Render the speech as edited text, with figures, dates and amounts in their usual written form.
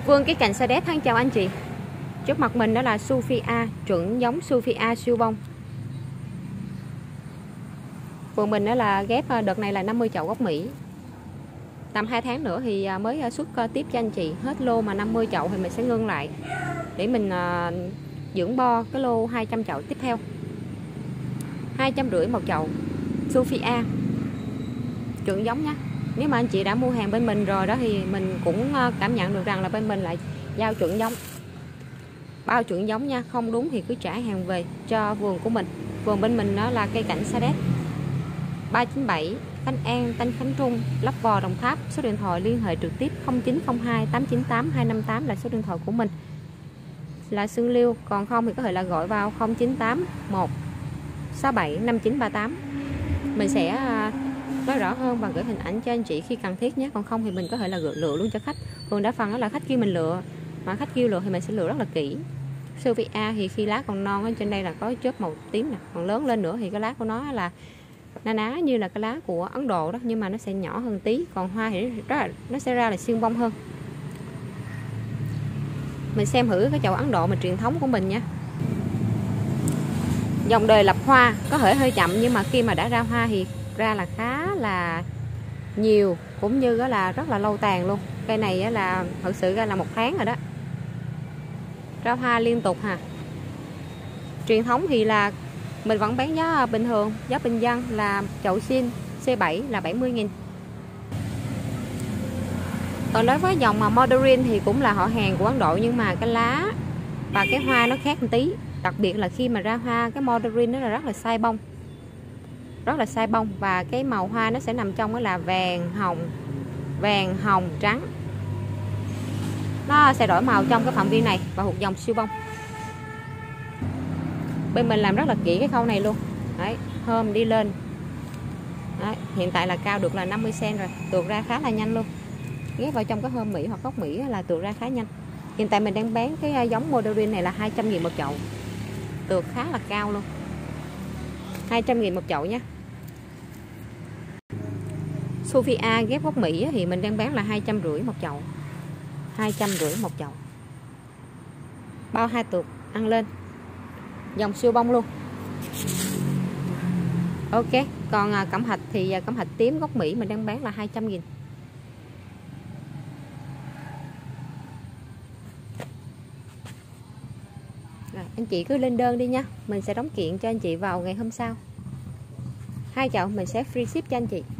Vườn cây cảnh sa đéc thân chào anh chị. Trước mặt mình đó là Sophia, chuẩn giống Sophia siêu bông. Vườn mình đó là ghép đợt này là 50 chậu gốc Mỹ. Tầm 2 tháng nữa thì mới xuất tiếp cho anh chị. Hết lô mà 50 chậu thì mình sẽ ngưng lại để mình dưỡng bo cái lô 200 chậu tiếp theo. 250 một chậu Sophia chuẩn giống nhé. Nếu mà anh chị đã mua hàng bên mình rồi đó thì mình cũng cảm nhận được rằng là bên mình lại giao chuẩn giống, bao chuẩn giống nha. Không đúng thì cứ trả hàng về cho vườn của mình. Vườn bên mình đó là cây cảnh sa đéc 397 Khánh An, Tân Khánh Trung, Lấp Vò, Đồng Tháp. Số điện thoại liên hệ trực tiếp 0902 898 258 là số điện thoại của mình, là Xuân Liêu. Còn không thì có thể là gọi vào 098 167 5938. Mình sẽ nói rõ hơn và gửi hình ảnh cho anh chị khi cần thiết nhé. Còn không thì mình có thể là lựa luôn cho khách. Vườn đa phần đó là khách kêu mình lựa, mà khách kêu lựa thì mình sẽ lựa rất là kỹ. Sophia thì khi lá còn non ở trên đây là có chớp màu tím nè, còn lớn lên nữa thì cái lá của nó là na ná như là cái lá của Ấn Độ đó, nhưng mà nó sẽ nhỏ hơn tí. Còn hoa thì nó sẽ ra là xuyên bông hơn. Mình xem thử cái chậu Ấn Độ mà truyền thống của mình nha. Dòng đời lập hoa có thể hơi chậm, nhưng mà khi mà đã ra hoa thì ra là khá là nhiều, cũng như là rất là lâu tàn luôn. Cây này là thật sự ra là 1 tháng rồi đó, ra hoa liên tục hà. Truyền thống thì là mình vẫn bán giá bình thường, giá bình dân là chậu xin C7 là 70.000. Còn đối với dòng mà Mandarin thì cũng là họ hàng của Ấn Độ, nhưng mà cái lá và cái hoa nó khác một tí. Đặc biệt là khi mà ra hoa cái Mandarin nó là rất là sai bông, rất là sai bông, và cái màu hoa nó sẽ nằm trong đó là vàng hồng trắng. Nó sẽ đổi màu trong cái phạm vi này và thuộc dòng siêu bông. Bên mình làm rất là kỹ cái khâu này luôn. Đấy, hôm đi lên. Đấy, hiện tại là cao được là 50 cm rồi, tược ra khá là nhanh luôn. Ghép vào trong cái hôm Mỹ hoặc gốc Mỹ là tược ra khá nhanh. Hiện tại mình đang bán cái giống Mandarin này là 200.000 một chậu, tược khá là cao luôn. 200.000 một chậu nhé. Sophia ghép gốc Mỹ thì mình đang bán là 250 một chậu, 250 một chậu, bao 2 tược ăn lên, dòng siêu bông luôn. Ok, còn cẩm thạch thì cẩm thạch tím gốc Mỹ mình đang bán là 200.000. Rồi, anh chị cứ lên đơn đi nha, mình sẽ đóng kiện cho anh chị vào ngày hôm sau. 2 chậu mình sẽ free ship cho anh chị.